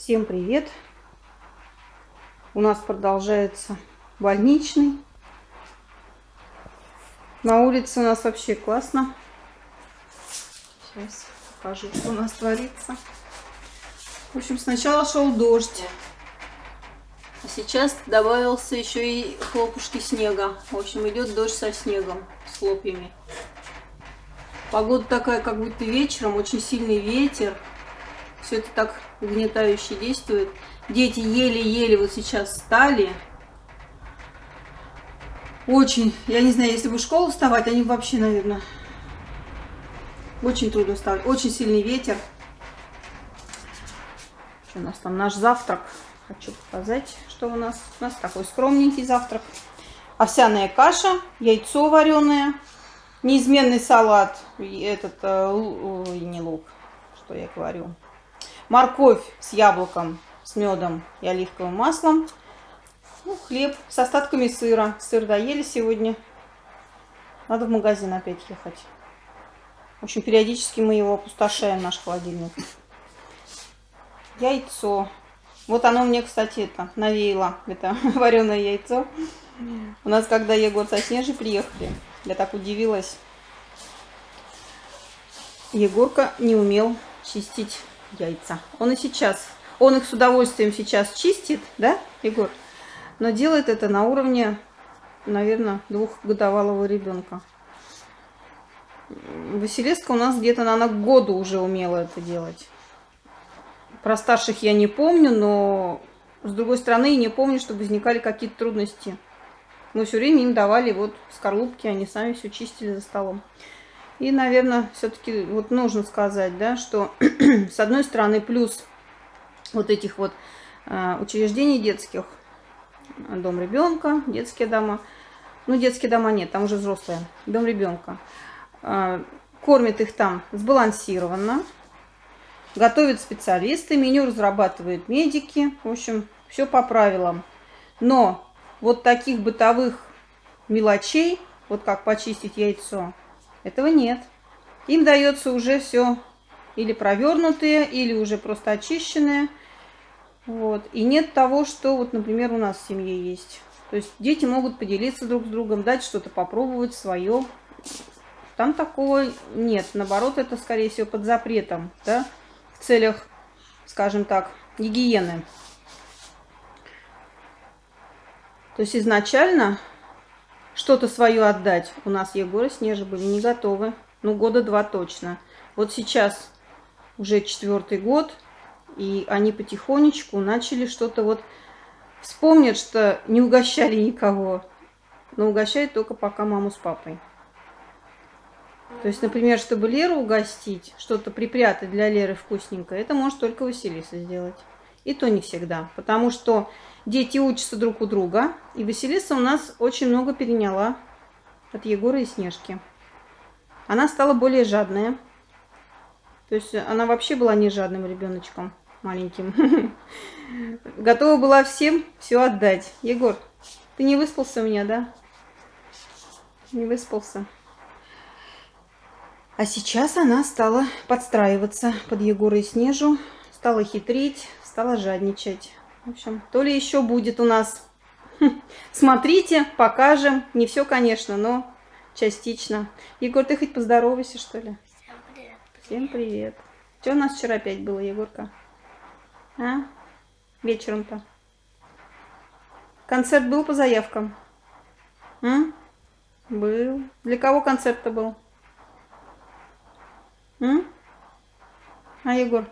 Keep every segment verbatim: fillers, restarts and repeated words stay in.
Всем привет! У нас продолжается больничный. На улице у нас вообще классно. Сейчас покажу, что у нас творится. В общем, сначала шел дождь, а сейчас добавился еще и хлопушки снега. В общем, идет дождь со снегом, с хлопьями. Погода такая, как будто вечером, очень сильный ветер. Все это так угнетающе действует. Дети еле-еле вот сейчас встали. Очень, я не знаю, если бы в школу вставать, они вообще, наверное, очень трудно вставать. Очень сильный ветер. Что у нас там? Наш завтрак. Хочу показать, что у нас. У нас такой скромненький завтрак. Овсяная каша, яйцо вареное, неизменный салат, этот, э, не лук, что я говорю, морковь с яблоком, с медом и оливковым маслом, ну, хлеб с остатками сыра. Сыр доели сегодня. Надо в магазин опять ехать. В общем, периодически мы его опустошаем, наш холодильник. Яйцо. Вот оно мне, кстати, это навеяло, это вареное яйцо. У нас, когда Егор со Снежей приехали, я так удивилась. Егорка не умел чистить яйца. Он и сейчас, он их с удовольствием сейчас чистит, да, Егор? Но делает это на уровне, наверное, двухгодовалого ребенка. Василиска у нас где-то она к году уже умела это делать. Про старших я не помню, но с другой стороны не помню, что возникали какие-то трудности. Мы все время им давали вот скорлупки, они сами все чистили за столом. И, наверное, все-таки вот нужно сказать, да, что с одной стороны плюс вот этих вот э, учреждений детских, дом ребенка, детские дома, ну детские дома нет, там уже взрослые, дом ребенка, э, кормят их там сбалансированно, готовят специалисты, меню разрабатывают медики, в общем, все по правилам. Но вот таких бытовых мелочей, вот как почистить яйцо, этого нет. Им дается уже все или провернутые, или уже просто очищенные. Вот. И нет того, что вот, например, у нас в семье есть. То есть дети могут поделиться друг с другом, дать что-то попробовать свое. Там такого нет. Наоборот, это, скорее всего, под запретом, да, в целях, скажем так, гигиены. То есть изначально что-то свое отдать у нас Егор и Снежа были не готовы. Ну, года два точно. Вот сейчас уже четвертый год, и они потихонечку начали что-то вот вспомнят, что не угощали никого, но угощают только пока маму с папой. То есть, например, чтобы Леру угостить, что-то припрятать для Леры вкусненькое, это может только Василиса сделать. И то не всегда, потому что дети учатся друг у друга, и Василиса у нас очень много переняла от Егора и Снежки. Она стала более жадная. То есть она вообще была не жадным ребеночком маленьким. Готова была всем все отдать. Егор, ты не выспался у меня, да? Не выспался. А сейчас она стала подстраиваться под Егора и Снежу, стала хитрить, стала жадничать. В общем, то ли еще будет у нас. Смотрите, покажем. Не все, конечно, но частично. Егор, ты хоть поздоровайся, что ли? Всем привет. Всем привет. Что у нас вчера опять было, Егорка? А? Вечером-то. Концерт был по заявкам? М? Был. Для кого концерт-то был? М? А, Егор?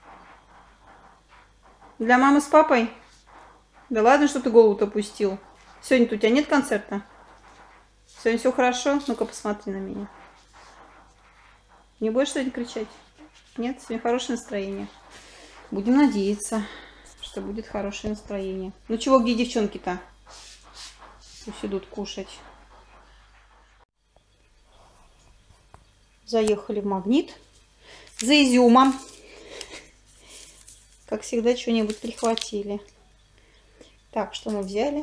Для мамы с папой? Да ладно, что ты голову-то опустил. Сегодня-то у тебя нет концерта? Сегодня все хорошо? Ну-ка, посмотри на меня. Не будешь сегодня кричать? Нет? Сегодня хорошее настроение. Будем надеяться, что будет хорошее настроение. Ну чего, где девчонки-то? Пусть идут кушать. Заехали в Магнит за изюмом. Как всегда, что-нибудь прихватили. Так, что мы взяли?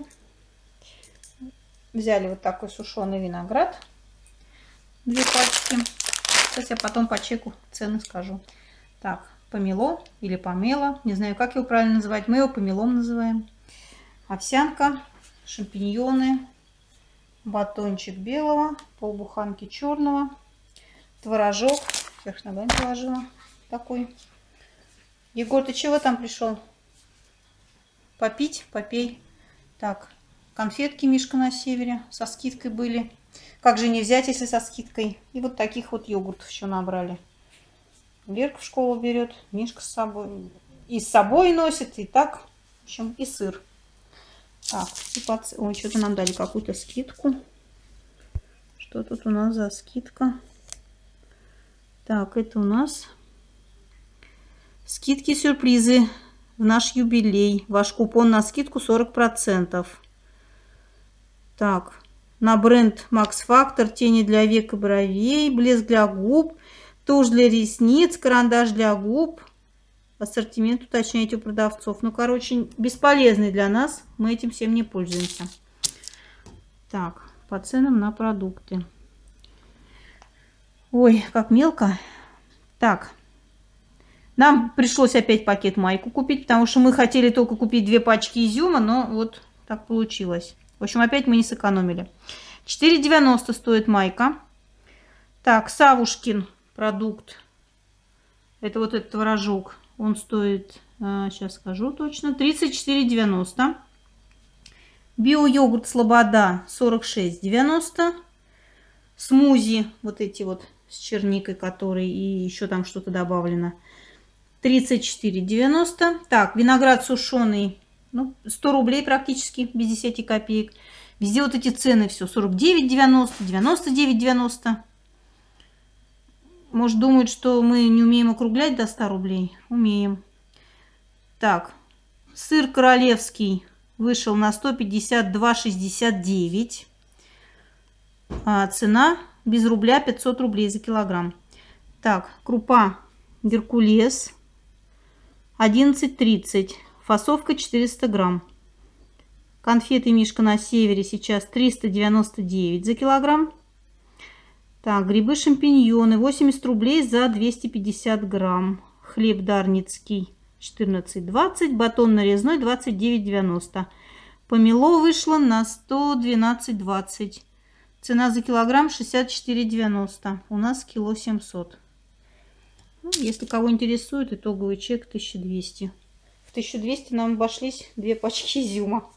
Взяли вот такой сушеный виноград. Две пачки. Сейчас я потом по чеку цены скажу. Так, помело или помело, не знаю, как его правильно называть, мы его помелом называем. Овсянка, шампиньоны, батончик белого, полбуханки черного, творожок, вверх ногами положила, такой. Егор, ты чего там пришел? Попить? Попей. Так, конфетки Мишка на севере со скидкой были. Как же не взять, если со скидкой? И вот таких вот йогуртов еще набрали. Лерка в школу берет, Мишка с собой. И с собой носит, и так, в общем, и сыр. Так, и под... Ой, что-то нам дали какую-то скидку. Что тут у нас за скидка? Так, это у нас скидки-сюрпризы в наш юбилей. Ваш купон на скидку сорок процентов. Так, на бренд Max Factor тени для век и бровей, блеск для губ, тушь для ресниц, карандаш для губ. Ассортимент уточняйте у продавцов. Ну, короче, бесполезный для нас. Мы этим всем не пользуемся. Так, по ценам на продукты. Ой, как мелко. Так, нам пришлось опять пакет майку купить, потому что мы хотели только купить две пачки изюма, но вот так получилось. В общем, опять мы не сэкономили. четыре девяносто стоит майка. Так, Савушкин продукт. Это вот этот творожок. Он стоит, сейчас скажу точно, тридцать четыре девяносто. Био-йогурт Слобода сорок шесть девяносто. Смузи, вот эти вот с черникой, которые и еще там что-то добавлено, тридцать четыре девяносто. Так, виноград сушеный, ну, сто рублей практически, без десяти копеек. Везде вот эти цены все, сорок девять девяносто, девяносто девять девяносто. Может, думают, что мы не умеем округлять до ста рублей? Умеем. Так, сыр королевский вышел на сто пятьдесят два шестьдесят девять. А цена без рубля пятьсот рублей за килограмм. Так, крупа Геркулес одиннадцать тридцать. Фасовка четыреста грамм. Конфеты Мишка на севере сейчас триста девяносто девять за килограмм. Так, грибы-шампиньоны восемьдесят рублей за двести пятьдесят грамм. Хлеб дарницкий четырнадцать двадцать. Батон нарезной двадцать девять девяносто. Помело вышло на сто двенадцать двадцать. Цена за килограмм шестьдесят четыре девяносто. У нас кило семьсот. Ну, если кого интересует, итоговый чек тысяча двести. В тысячу двести нам обошлись две пачки изюма.